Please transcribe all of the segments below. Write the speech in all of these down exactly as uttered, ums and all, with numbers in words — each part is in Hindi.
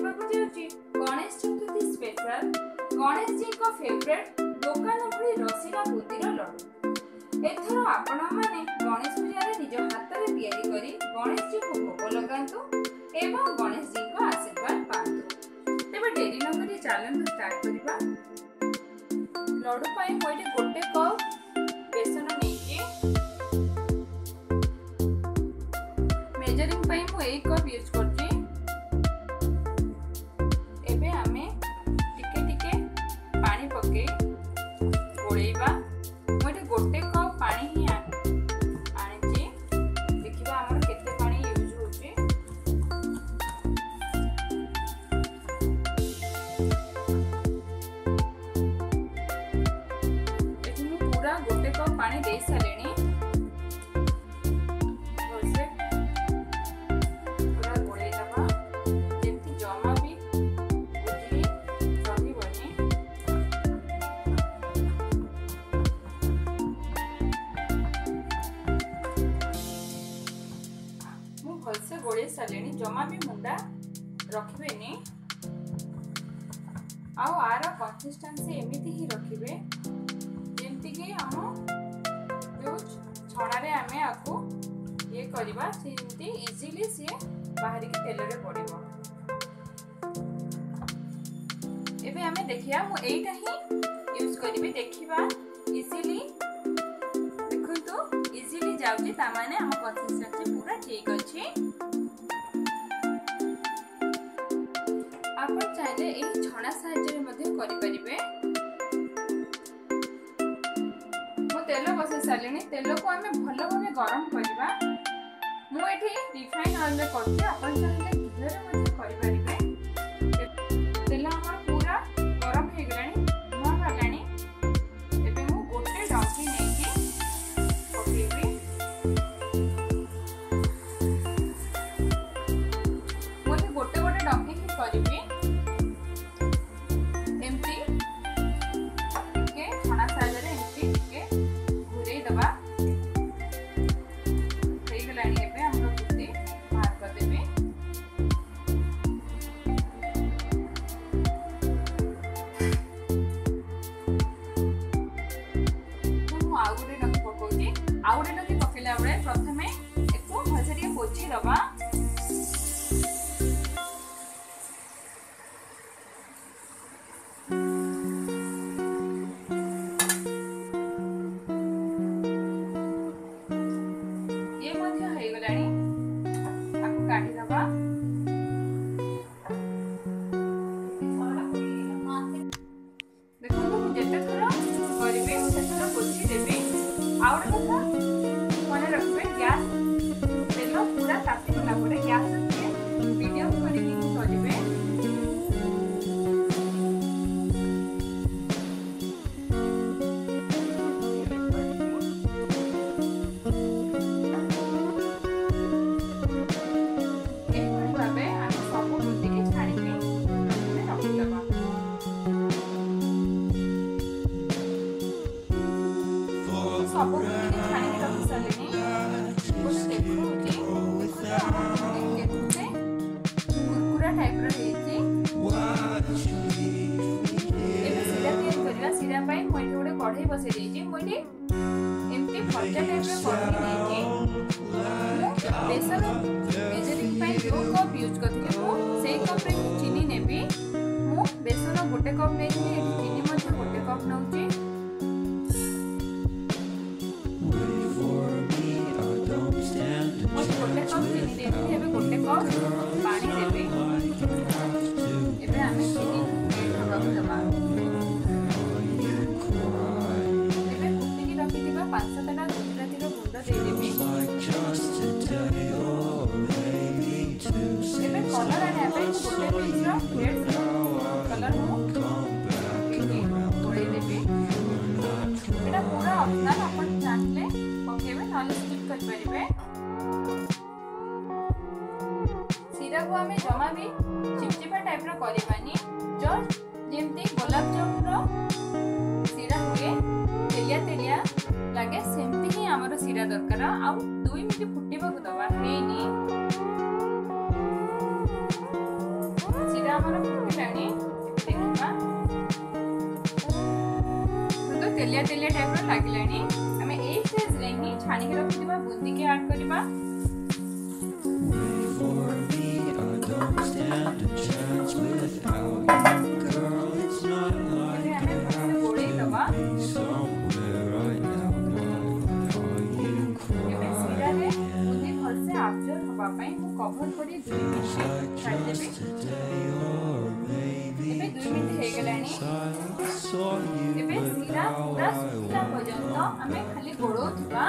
କରିବାକୁ ଯାଉଛି ଗଣେଶ ଚତୁର୍ଥୀ ସ୍ପେଶାଲ ଗଣେଶ ଜୀଙ୍କ ଫେଭରେଟ ଦୋକାନ ଭଳି ରସିଲା ବୁନ୍ଦିର ଲଡୁ। ଏଥର ଆପଣ ମାନେ ଗଣେଶ ପୂଜାରେ ନିଜ ହାତରେ ତିଆରି କରି ଗଣେଶ ଜୀଙ୍କୁ ଭୋଗ ଲଗାନ୍ତୁ ଏବଂ ଗଣେଶ ଜୀଙ୍କ ଆଶୀର୍ବାଦ ପାଆନ୍ତୁ। ତେବେ ଡେରି ନ କରି ଚାଲନ୍ତୁ ଷ୍ଟାର୍ଟ କରିବା। ଲଡୁ ପାଇଁ ମୁଁ ଏଠି ଗୋଟେ କପ୍ ବେସନ ନେଇଛି। मेजरिंग ପାଇଁ ମୁଁ एक कप यूज करছি। एबे आमे टिके टिके पानी पके गोळेइबा। ମୁଁ ଏଠି ଗୋଟେ କପ୍ ପାଣି ହିଁ ଆଣିଛି। ଦେଖିବା ଆମର କେତେ ପାଣି ୟୁଜ ହେଉଛି। ଏଠି ମୁଁ ପୁରା ଗୋଟେ କପ୍ ପାଣି ଦେଇ ସାରିଲିଣି। भलसे गोले सारे जमा भी मुंडा रखिबेनी। आउ आर कंसिस्टेंसी एमिति ही रखिबे जेमति कि हम जो छणा रे आमे आको ये करबा सेमति इजीली से बाहर के तेल रे पड़िबो। एबे आमे देखिया मु एटा ही यूज करबे। देखिबा इजीली देखंतु इजीली जाउची ता माने हम कंसिस्टेंसी पूरा ठीक अछि। आपण चाहे एही छणा साहाय्य मध्ये करि परिबे। मो तेल बसे सालेनी। तेल को हमें भलो भाबे गरम करबा। मु एठी रिफाइन ऑयल में करछि। आपण चाहे घी रे मध्ये करि परिबे। तेल हमर पूरा गरम हे गलानी धुआं बालानी। एबे मु गोटे डंकी नेकी पकेबी। मोते गोटे गोटे डंकी ही करबी। एमती के छणा साइज रे एमती के घुरेई दबा। हे गलानी एबे हम बुद्धि बाहर कर देबे। मु आउ गोटे डंकी पकोची। आउ गोटे डंकी पकेला बेले प्रथमे एको भजरिया पोची दबा। काटी दबा। देखो मु जेते थोड़ा करबे से थोड़ा पोछि देबे। आउ कथा मने रखबे गैस तेल पूरा ताती गला परे गैस के मीडियम करी करबे। सब बुंदी छाणी के रख सालेनी। कुछ देखो जे देखुते कुरकुरा टाइप रो हेची। एबे सिरा तैयार करबा। सिरा पई मोइ गोटे कढ़ाई बसे देची। मोइ एमती भजा टाइप रो कढ़ाई नेची। बेसन मेजरिंग पई दो कप यूज करथिले। मु सेई कप रे चीनी नेबी। मु बेसन गोटे कप नेची। एठी चीनी मध्ये गोटे कप नउची। गोटे कप चीनी देबी। एबे गोटे कप पानी देबी। एबे आमे चीनी रख दबा। एबे कुटी की रखि दिबा पाँच सात टा गुजराती रो गुंड दे देबी। एबे कलर आने पे गोटे पीस रो रेड कलर हो गोळे देबी। एटा पूरा ऑप्शनल अपन चाहले पकेबे नले स्किप कर परिबे। सिरा को हमें जमा भी चिपचिपा टाइप रो करबानी। जस्ट जेमती गुलाब जामुन रो सिरा हुए तेलिया तेलिया लगे सेमती ही हमरो सिरा दरकार। आ दो मिनिट फुटीबा को दबा हेनी। सिरा सीरा हमर फुटिलानी देखिबा तो तेलिया तेलिया टाइप रो लागिलानी हमें ए स्टेज रे ही छानी के रखिबा बुंदी के ऐड करबा कवर करी दो मिनिट छाड़ देबे एबे दो मिनिट हे गलानी एबे सीरा पूरा सुखला पर्यंत हमें खाली गोळोथबा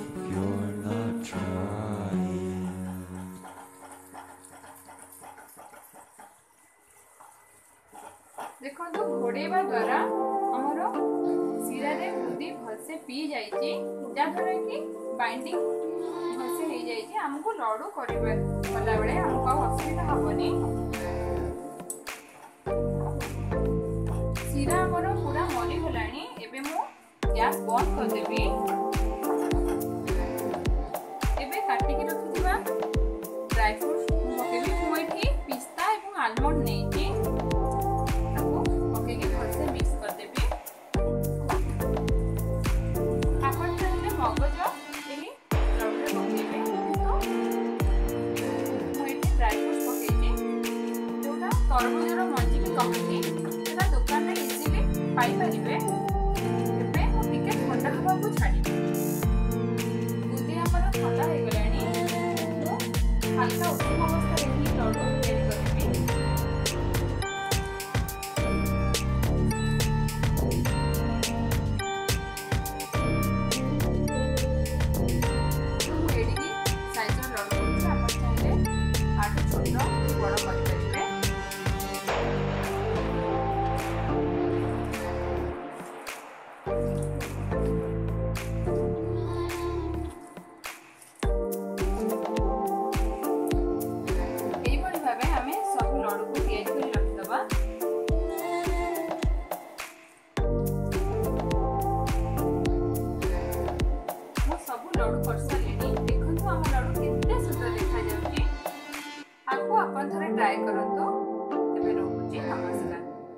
देखो तो घोड़ेबा द्वारा हमरो सीरा रे बुद्धि भलसे पी जाईची जा करे कि बाइंडिंग भलसे हे जाईची हमको लडू करबे वाला बेले हमको असुविधा हबनी सीरा हमरो पूरा मली गलानी एबे मु गैस बंद कर देबी एबे काटी के रखिबा ड्राई फ्रूट्स मकेबी मोइठी पिस्ता एवं आलमंड नेची तरबूजर मंजी की कहती दुकान में इजिली पाई परिबे।